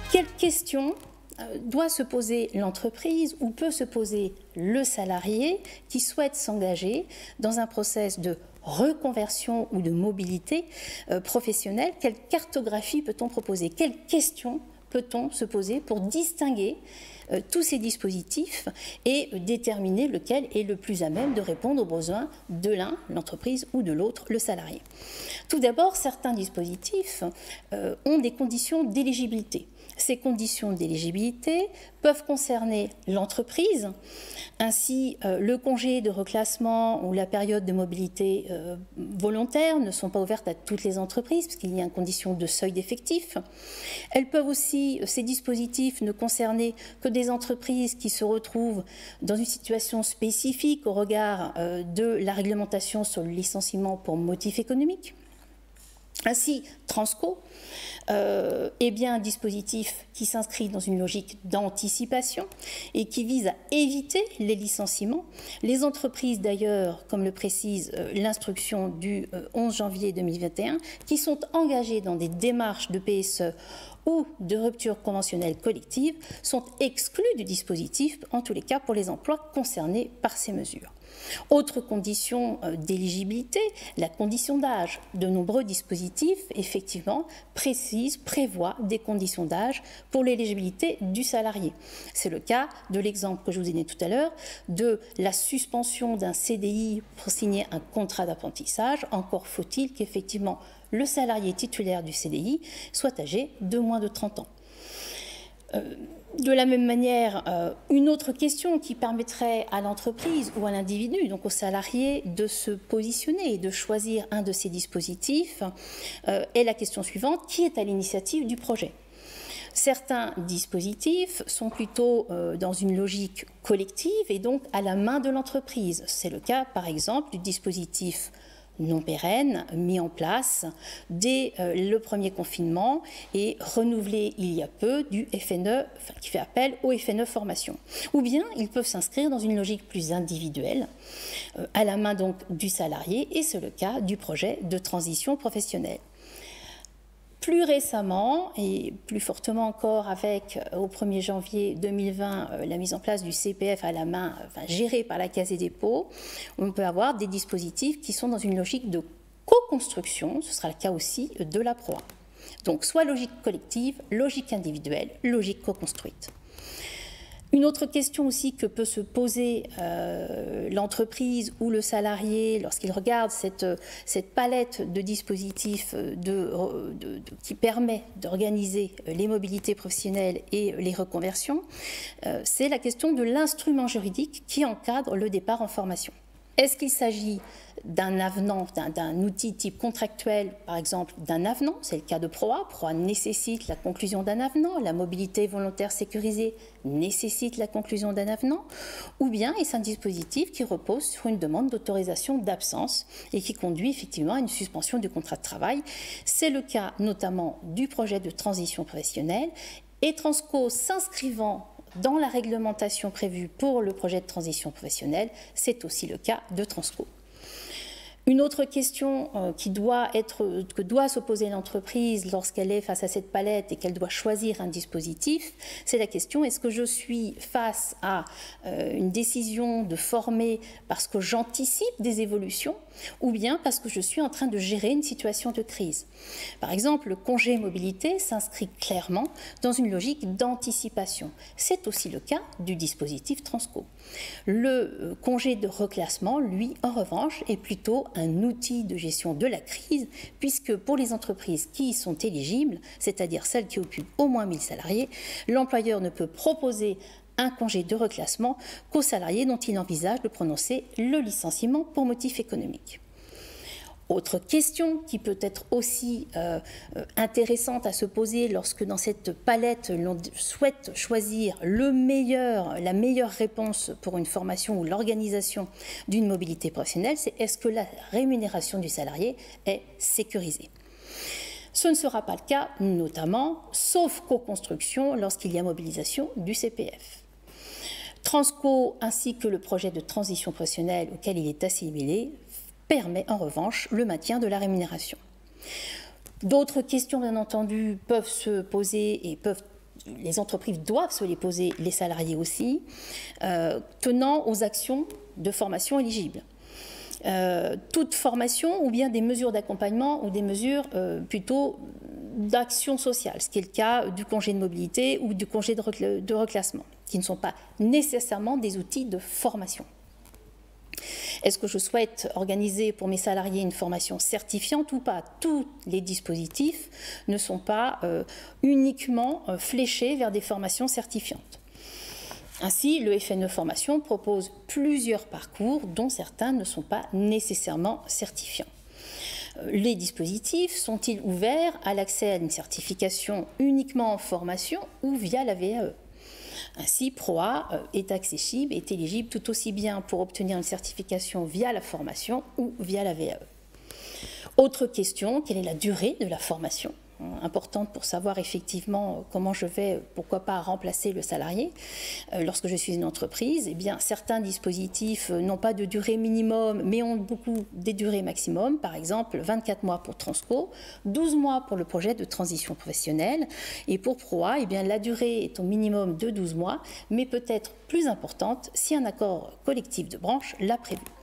Quelles questions doit se poser l'entreprise ou peut se poser le salarié qui souhaite s'engager dans un process de reconversion ou de mobilité professionnelle? Quelle cartographie peut-on proposer? Quelles questions peut-on se poser pour distinguer tous ces dispositifs et déterminer lequel est le plus à même de répondre aux besoins de l'un, l'entreprise, ou de l'autre, le salarié? Tout d'abord, certains dispositifs ont des conditions d'éligibilité. Ces conditions d'éligibilité peuvent concerner l'entreprise. Ainsi, le congé de reclassement ou la période de mobilité volontaire ne sont pas ouvertes à toutes les entreprises puisqu'il y a une condition de seuil d'effectif. Elles peuvent aussi, ces dispositifs, ne concerner que des entreprises qui se retrouvent dans une situation spécifique au regard de la réglementation sur le licenciement pour motif économique. Ainsi, Transco est bien un dispositif qui s'inscrit dans une logique d'anticipation et qui vise à éviter les licenciements. Les entreprises d'ailleurs, comme le précise l'instruction du 11 janvier 2021, qui sont engagées dans des démarches de PSE ou de rupture conventionnelle collective, sont exclues du dispositif, en tous les cas pour les emplois concernés par ces mesures. Autre condition d'éligibilité, la condition d'âge. De nombreux dispositifs, effectivement, prévoient des conditions d'âge pour l'éligibilité du salarié. C'est le cas de l'exemple que je vous ai donné tout à l'heure, de la suspension d'un CDI pour signer un contrat d'apprentissage. Encore faut-il qu'effectivement le salarié titulaire du CDI soit âgé de moins de 30 ans. De la même manière, une autre question qui permettrait à l'entreprise ou à l'individu, donc au salarié, de se positionner et de choisir un de ces dispositifs est la question suivante: qui est à l'initiative du projet? Certains dispositifs sont plutôt dans une logique collective et donc à la main de l'entreprise. C'est le cas, par exemple, du dispositif non pérenne mis en place dès le premier confinement et renouvelé il y a peu du FNE, qui fait appel au FNE formation. Ou bien ils peuvent s'inscrire dans une logique plus individuelle, à la main donc du salarié, et c'est le cas du projet de transition professionnelle. Plus récemment, et plus fortement encore avec au 1er janvier 2020 la mise en place du CPF à la main, géré par la Caisse des dépôts, on peut avoir des dispositifs qui sont dans une logique de co-construction, ce sera le cas aussi de la PROA. Donc soit logique collective, logique individuelle, logique co-construite. Une autre question aussi que peut se poser l'entreprise ou le salarié lorsqu'il regarde cette palette de dispositifs qui permet d'organiser les mobilités professionnelles et les reconversions, c'est la question de l'instrument juridique qui encadre le départ en formation. Est-ce qu'il s'agit d'un avenant, d'un outil type contractuel, par exemple d'un avenant? C'est le cas de PROA. PROA nécessite la conclusion d'un avenant. La mobilité volontaire sécurisée nécessite la conclusion d'un avenant. Ou bien est-ce un dispositif qui repose sur une demande d'autorisation d'absence et qui conduit effectivement à une suspension du contrat de travail? C'est le cas notamment du projet de transition professionnelle, et Transco s'inscrivant dans la réglementation prévue pour le projet de transition professionnelle, c'est aussi le cas de Transco. Une autre question que doit se poser l'entreprise lorsqu'elle est face à cette palette et qu'elle doit choisir un dispositif, c'est la question: est-ce que je suis face à une décision de former parce que j'anticipe des évolutions ou bien parce que je suis en train de gérer une situation de crise? Par exemple, le congé mobilité s'inscrit clairement dans une logique d'anticipation. C'est aussi le cas du dispositif Transco. Le congé de reclassement, lui, en revanche, est plutôt un outil de gestion de la crise, puisque pour les entreprises qui y sont éligibles, c'est-à-dire celles qui occupent au moins 1000 salariés, l'employeur ne peut proposer un congé de reclassement qu'aux salariés dont il envisage de prononcer le licenciement pour motif économique. Autre question qui peut être aussi intéressante à se poser lorsque dans cette palette l'on souhaite choisir la meilleure réponse pour une formation ou l'organisation d'une mobilité professionnelle, c'est: est-ce que la rémunération du salarié est sécurisée? Ce ne sera pas le cas, notamment, sauf co-construction, lorsqu'il y a mobilisation du CPF. Transco ainsi que le projet de transition professionnelle auquel il est assimilé permet en revanche le maintien de la rémunération. D'autres questions, bien entendu, peuvent se poser et peuvent les entreprises doivent se les poser, les salariés aussi, tenant aux actions de formation éligibles. Toute formation ou bien des mesures d'accompagnement ou des mesures plutôt d'action sociale, ce qui est le cas du congé de mobilité ou du congé de reclassement, qui ne sont pas nécessairement des outils de formation. Est-ce que je souhaite organiser pour mes salariés une formation certifiante ou pas? Tous les dispositifs ne sont pas uniquement fléchés vers des formations certifiantes. Ainsi, le FNE Formation propose plusieurs parcours dont certains ne sont pas nécessairement certifiants. Les dispositifs sont-ils ouverts à l'accès à une certification uniquement en formation ou via la VAE? Ainsi, ProA est accessible, est éligible tout aussi bien pour obtenir une certification via la formation ou via la VAE. Autre question, quelle est la durée de la formation? Importante pour savoir effectivement comment je vais, pourquoi pas, remplacer le salarié. Lorsque je suis une entreprise, eh bien, certains dispositifs n'ont pas de durée minimum, mais ont beaucoup des durées maximum. Par exemple, 24 mois pour Transco, 12 mois pour le projet de transition professionnelle. Et pour ProA, eh bien, la durée est au minimum de 12 mois, mais peut être plus importante si un accord collectif de branche l'a prévu.